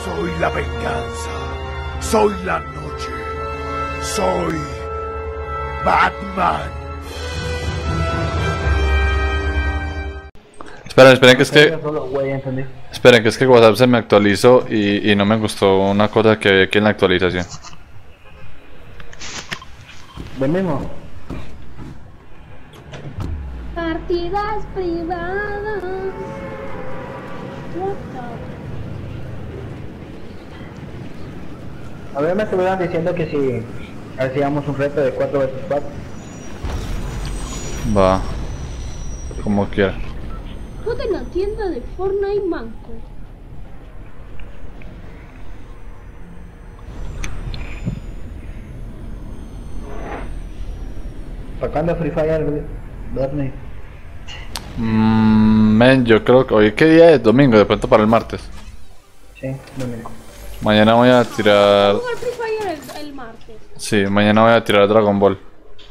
Soy la venganza. Soy la noche. Soy Batman. Esperen que es que... Esperen que es que WhatsApp se me actualizó y no me gustó una cosa que vi aquí en la actualización. ¿Ven mismo? Partidas privadas. A ver, me estuvieron diciendo que si hacíamos un reto de 4 vs 4. Va. Como quiera. Juega en la tienda de Fortnite Manco. ¿Para cuándo Free Fire, Bernie? Men, yo creo que hoy qué día es, domingo, de pronto para el martes. Sí, domingo. Mañana voy a tirar... Jugar Free Fire el martes. Sí, mañana voy a tirar Dragon Ball.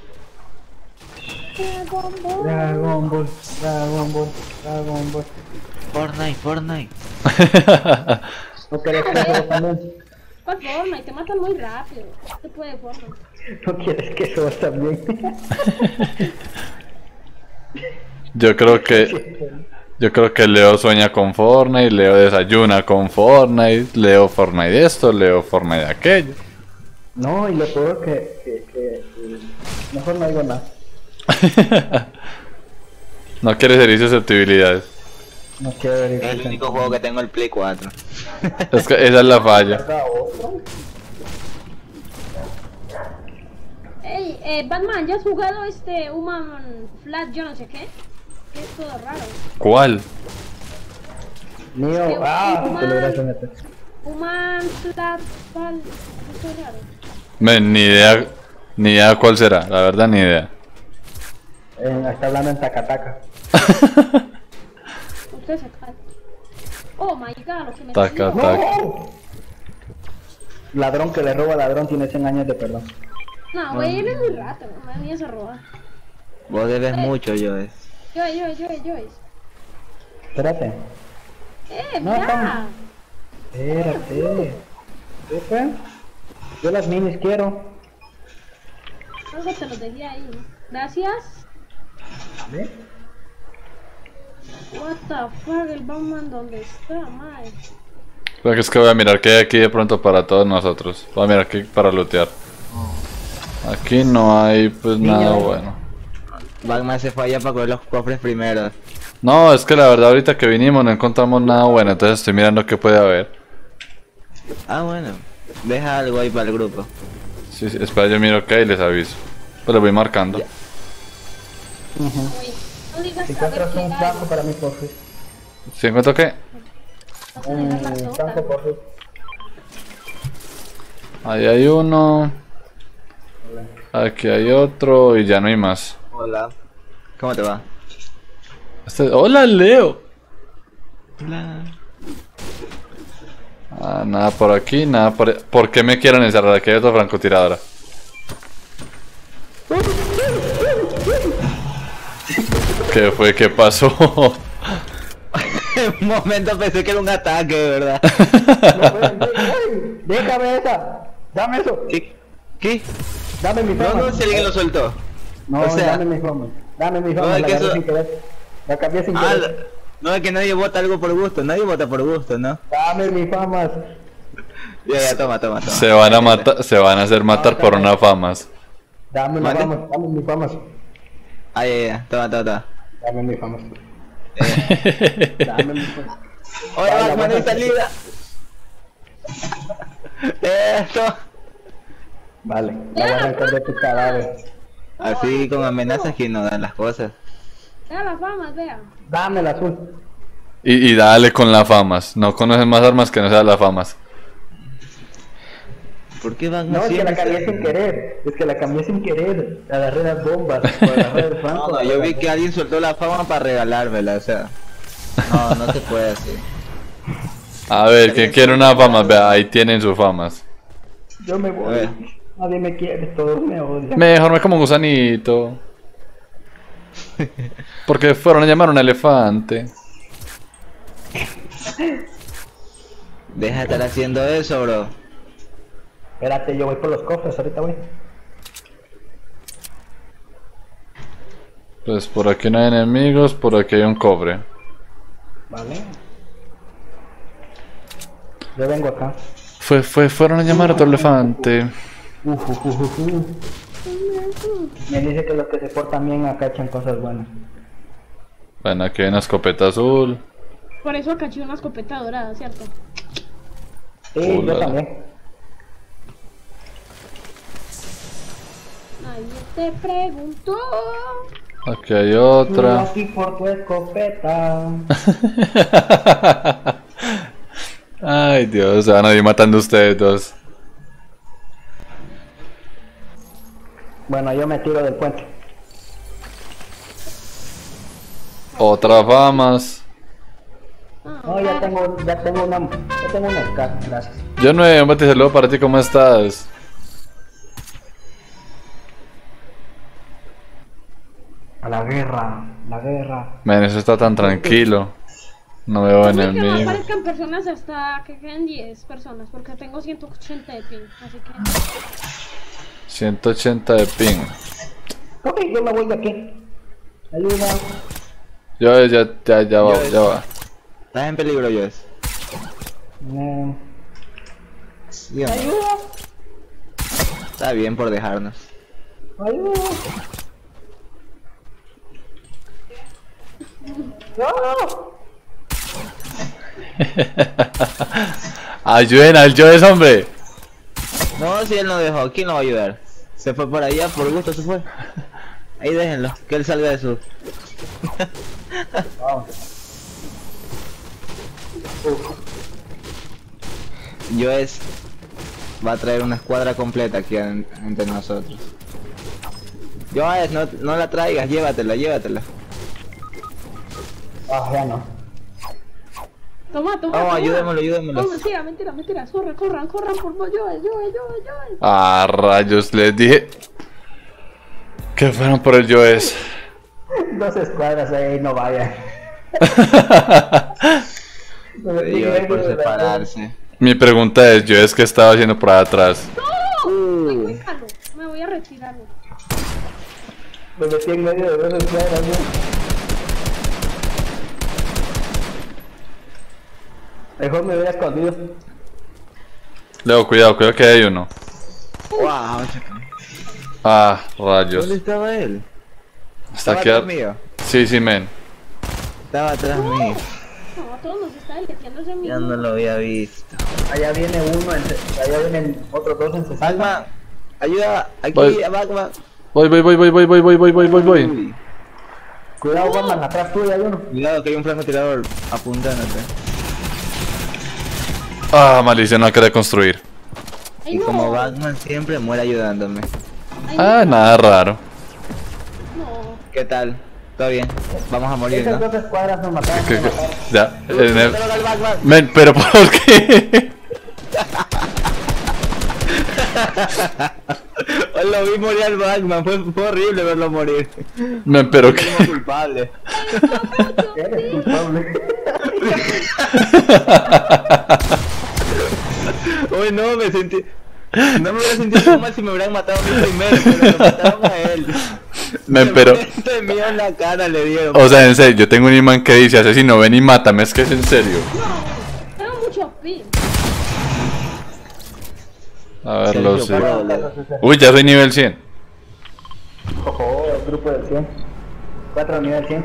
Dragon Ball, Dragon Ball, Dragon Ball. Fortnite. ¿No querés que eso también? ¿Cuál Fortnite? Te matan muy rápido. No se puede Fortnite. ¿No quieres que eso también? Yo creo que Leo sueña con Fortnite, Leo desayuna con Fortnite, Leo Fortnite esto, Leo Fortnite aquello. No, y lo peor que mejor no digo nada. No quieres herir susceptibilidades. No quiero ver Es el único juego que tengo el Play 4. Es que esa es la falla. Ey, Batman, ¿ya has jugado Human Flat yo no sé qué? Que es todo raro. ¿Cuál? Mío, te lo verás en este. Human Flat Fal... Esto es raro. Men, ni idea cuál será, la verdad ni idea. Está hablando en Takataka. Usted se cae. Oh my god, lo que me Taca, salió. taca. Ladrón que le roba a ladrón tiene 100 años de perdón. No, güey, él es muy rato, madre mía se roba. Vos debes mucho, Joes. Yo. Espérate. No, Mira. estamos- Espérate. ¿Qué fue? Yo las minis quiero. Algo te lo dejé ahí. Gracias. ¿Ve? What the fuck, el Batman, ¿dónde está, mae? Creo que es que voy a mirar qué hay aquí de pronto para todos nosotros. Voy a mirar aquí para lootear. Aquí no hay pues nada bueno. Batman se falla para coger los cofres primero. No, es que la verdad ahorita que vinimos no encontramos nada bueno, entonces estoy mirando qué puede haber. Ah, bueno. Deja algo ahí para el grupo. Sí, espera, yo miro qué hay y les aviso. Pues lo voy marcando. Oye, no digas Si a ver encuentras qué un hay. flanco para mi porfi. ¿Sí encuentro qué? Vas a dejar la Un sota. flanco porfi. Ahí hay uno. Aquí hay otro y ya no hay más. Hola. ¿Cómo te va? ¡Hola, Leo! Hola. Ah, nada por aquí, nada por... ¿Por qué me quieren encerrar? Aquí hay otra francotiradora. ¿Qué fue? ¿Qué pasó? En un momento pensé que era un ataque, de verdad. Déjame esa. Dame eso. ¿Qué? Dame mi fama. No, si alguien lo soltó. No, o sea- dame mi fama. Dame mi No, fama. es La que agarré eso- sin querer. La cambié sin Ah, querer. no es que nadie vota algo por gusto. Nadie vota por gusto, ¿no? Dame mi fama. Ya, toma. Se van a matar, se van a hacer matar por una famas. Dame mi ¿Mande? fama. Dame mi fama. Ah, ya. Toma. Dame mi fama. Dame mi fama. Oye, Vale, Batman, hay vamos a- salida. Esto. Vale. La voy a arrancar de tu cadáver. Así con amenazas que no dan las cosas. Vea las famas, vea. Dame el azul. Y dale con la famas. No conoces más armas que no sean las famas. ¿Por qué Batman No, es que siempre la cambié se- sin querer. Es que la cambié sin querer. Agarré las bombas. Agarré el franco. No, yo vi que alguien soltó la fama para regalármela, o sea. No se puede así. A ver, ¿quién quiere una fama? Vea, ahí tienen sus famas. Yo me A voy. ver. Nadie me quiere. Todos me odian. Mejor me como un gusanito. Porque fueron a llamar a un elefante. Deja de estar haciendo eso, bro. Espérate, yo voy por los cofres, ahorita voy. Pues por aquí no hay enemigos, por aquí hay un cobre. Vale. Yo vengo acá. Fueron a llamar a tu elefante. Me dice que los que se portan bien acá echan cosas buenas. Bueno, aquí hay una escopeta azul. Por eso caché una escopeta dorada, ¿cierto? Sí, Hola. yo también. Nadie te preguntó. Aquí hay Tú otra. aquí por tu escopeta. Ay, Dios, se van a ir matando ustedes dos. Bueno, yo me tiro del puente. Otra famas. No, ya tengo una SCAR, gracias. Yo no he un saludo para ti, ¿cómo estás? A la guerra. Men, eso está tan tranquilo. No veo Que no enemigos. aparezcan personas hasta que queden 10 personas, porque tengo 180 de ping, así que... 180 de ping. Ok, yo me voy de aquí. Ayuda. Ya va. Estás en peligro, Joes. Eh, ¿Sí o no? ayuda. Está bien por dejarnos. Ayuda. No. Ayuden al Joes, hombre. No, si él no dejó, ¿quién lo va a ayudar? Se fue por allá, por gusto se fue. Ahí déjenlo, que él salga de su... Vamos. Joes va a traer una escuadra completa aquí entre nosotros. Joes, no la traigas, llévatela. Ah, ya no. Toma. Vamos, ayudémoslo. No, mentira. Corran, por favor, yo. Ah, rayos, les dije que fueron por el Joes. 2 escuadras ahí, no vayan. Joes por separarse. Mi pregunta es, ¿Joes qué estaba haciendo por ahí atrás? Déjalo, me voy a retirar. Me metí en medio de 2 escuadras, ¿no? Mejor me hubiera escondido. Leo, cuidado que hay uno. Wow, Ah, rayos. ¿dónde estaba él? Está ¿Estaba aquí. atrás mío? Sí, men. Estaba atrás mío. No, a todos nos está deleteando ese Ya mismo. no lo había visto. Allá viene uno, allá vienen otros 2 en 60. Bagman, ayuda, aquí, Voy. a Bagman. Voy. Uy, Cuidado, Batman, atrás tuyo hay uno. cuidado que hay un francotirador apuntándote. Ah, maldición, no quería construir. Ay, Y no. como Batman siempre muere ayudándome. Ay, Ah, nada raro. no. ¿Qué tal? ¿Todo bien? Vamos a morir, Esas ¿no? 2 escuadras nos mataron. Que- nos que- mataron. ya. Pero al Batman. Men, pero ¿por qué? Hoy lo vi morir al Batman, fue horrible verlo morir. Men, pero qué. Como culpable. Eres culpable. Hoy no, me sentí... No me hubiera sentido tan mal si me hubieran matado a mí primero, pero lo mataron a él. Men, pero. Este mío en la cara le dieron. O sea, en serio, yo tengo un imán que dice asesino, ven y mátame, es que es en serio. Tengo mucho ping. A verlo, sí. Sergio, Uy, ya soy nivel 100. Ojo, el grupo del 100. 4 nivel 100.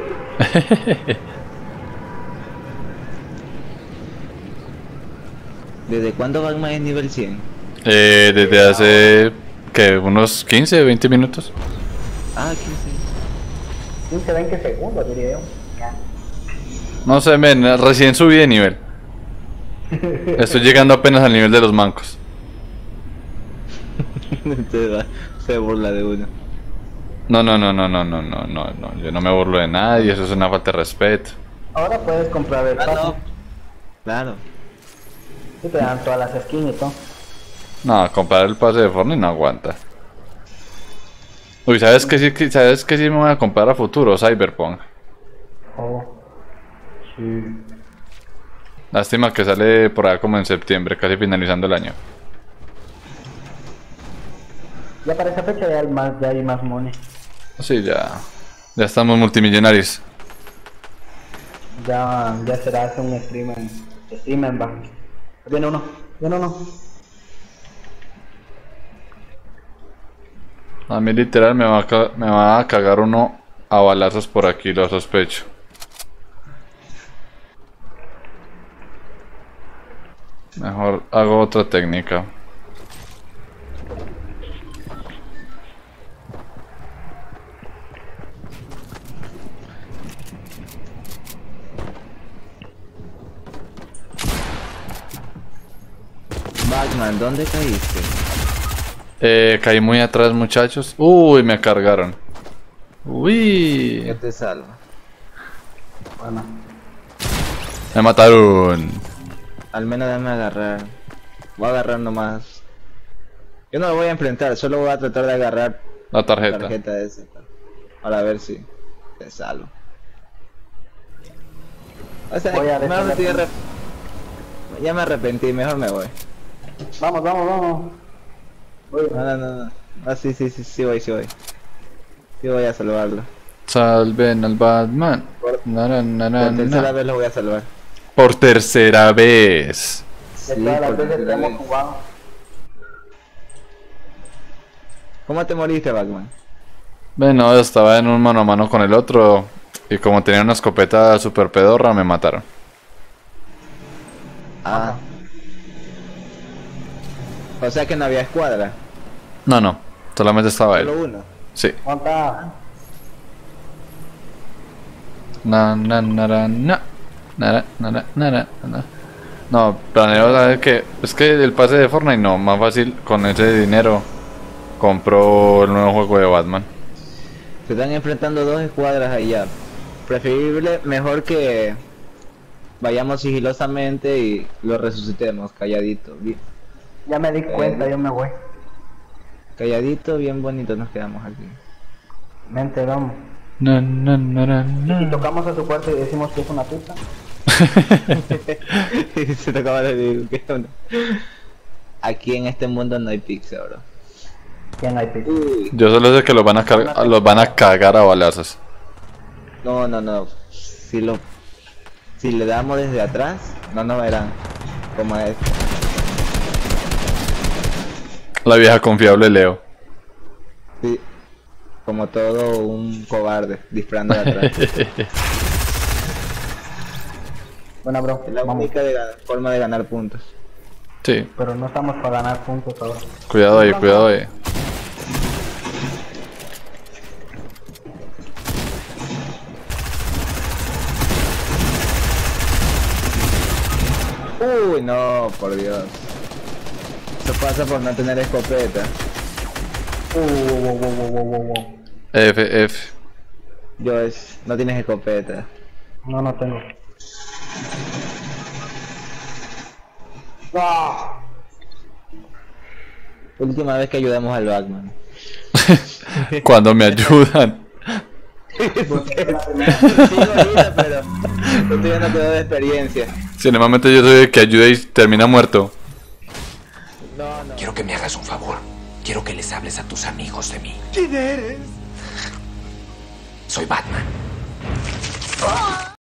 ¿Desde cuándo Batman es nivel 100? Desde hace. ¿Qué? Unos 15, 20 minutos. Ah, 15. 15, 20 segundos, diría yo. Ya. No sé, men, recién subí de nivel. Estoy llegando apenas al nivel de los mancos. Se burla de uno. No, yo no me burlo de nadie, eso es una falta de respeto. Ahora puedes comprar el Ah, pase. no. Claro. Y te dan todas las skins y todo. No, comprar el pase de Fortnite no aguanta. Uy, ¿sabes qué sí me voy a comprar a futuro? Cyberpunk. Oh. Sí. Lástima que sale por allá como en septiembre, casi finalizando el año. Ya para esa fecha ya hay más money. Sí, ya estamos multimillonarios. Ya será hacer un streamer va. Viene uno. A mí literal me va a cagar uno a balazos por aquí, lo sospecho. Mejor hago otra técnica. Batman, ¿dónde caíste? Caí muy atrás, muchachos. Uy, me cargaron. Uy, Yo te salvo. Bueno. me mataron. Al menos déjame agarrar. Voy a agarrar nomás. Yo no lo voy a enfrentar, solo voy a tratar de agarrar La la tarjeta. tarjeta esa. Para ver si te salvo. O sea, Voy a mejor dejar la- ya me arrepentí, mejor me voy. Vamos. No. Ah, sí voy. Sí voy a salvarlo. Salven al Batman. Na, na, na, na, Por tercera na. vez lo voy a salvar. Por tercera vez. De Sí, todas las por veces que tercera hemos vez. jugado. ¿Cómo te moriste, Batman? Bueno, estaba en un mano a mano con el otro. Y como tenía una escopeta super pedorra, me mataron. Ah. O sea que no había escuadra. No, solamente estaba Solo él. uno. Sí. ¿Cuánta? Na, na, na, na, na. Na, na, na, na, na, na. No, planeo saber que. Es que el pase de Fortnite no, más fácil con ese dinero. Compró el nuevo juego de Batman. Se están enfrentando dos escuadras allá. Preferible, mejor que vayamos sigilosamente y lo resucitemos, calladito. Ya me di cuenta, yo me voy. Calladito, bien bonito nos quedamos aquí. Mente, vamos. Na, na, na, na, Si na. tocamos a su puerta y decimos que es una puta. Se te acaba de decir que no. Aquí en este mundo no hay pizza, bro. ¿Quién hay pizza? Yo solo sé que los van a cagar a balazos. No. Si le damos desde atrás, no nos verán. Como es. La vieja confiable Leo. Sí. Como todo un cobarde disparando de atrás. Bueno, bro, Es la vamos. única forma de ganar puntos. Sí, Pero no estamos para ganar puntos ahora. cuidado ahí, cuidado ahí. Uy, no, por Dios. Eso pasa por no tener escopeta. Wow. F. No tienes escopeta. No tengo. ¡Ah! Última vez que ayudamos al Batman. Cuando me ayudan. Sí, ahorita, pero estoy ya no quedó de experiencia. Si normalmente yo soy el que ayuda y termina muerto. No. Quiero que me hagas un favor. Quiero que les hables a tus amigos de mí. ¿Quién eres? Soy Batman.